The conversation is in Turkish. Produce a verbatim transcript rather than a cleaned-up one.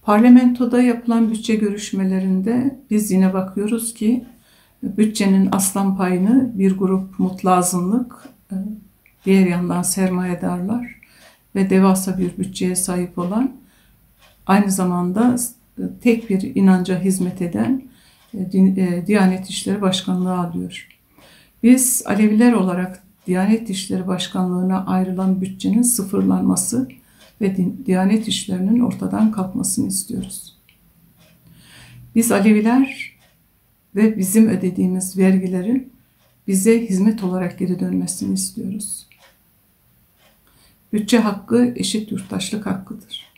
Parlamentoda yapılan bütçe görüşmelerinde biz yine bakıyoruz ki bütçenin aslan payını bir grup mutlu azınlık, diğer yandan sermayedarlar ve devasa bir bütçeye sahip olan, aynı zamanda tek bir inanca hizmet eden Diyanet İşleri Başkanlığı alıyor. Biz Aleviler olarak Diyanet İşleri Başkanlığı'na ayrılan bütçenin sıfırlanması ve Diyanet İşleri'nin ortadan kalkmasını istiyoruz. Biz Aleviler ve bizim ödediğimiz vergilerin bize hizmet olarak geri dönmesini istiyoruz. Bütçe hakkı eşit yurttaşlık hakkıdır.